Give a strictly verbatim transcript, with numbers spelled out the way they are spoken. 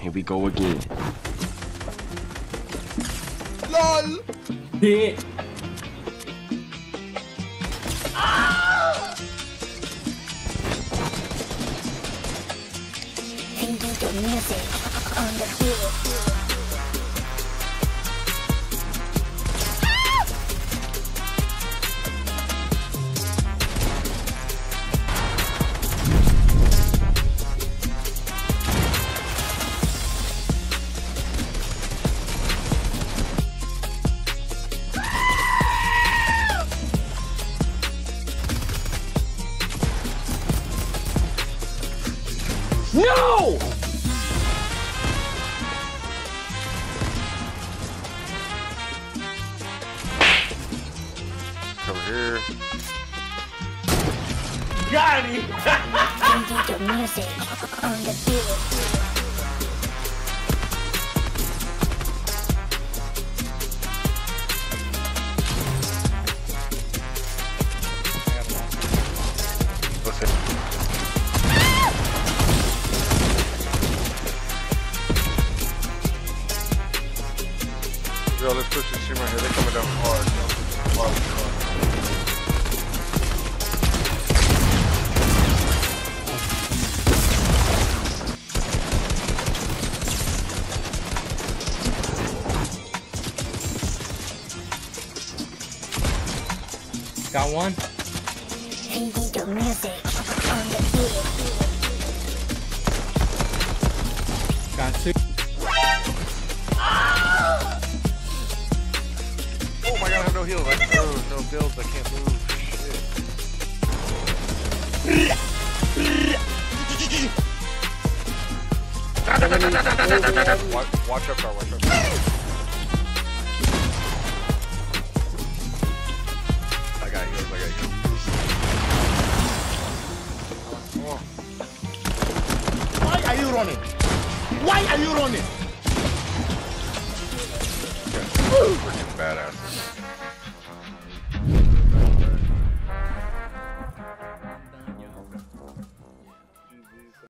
Here we go again. LOL! Yeah. Changing to music on the beat. No! Over here. Got him! Changing to music on the beat. Listen. Yo, let's push this team right here. They're coming down hard. Hard, hard. Got one. Changing to music on the beat. Got two. Oh my god, I have no heals. I have no, no builds. I can't move. Shit. watch, watch up, car. Watch up. I got heals. I got heals. Oh. Why are you running? Why are you running? Freaking badass.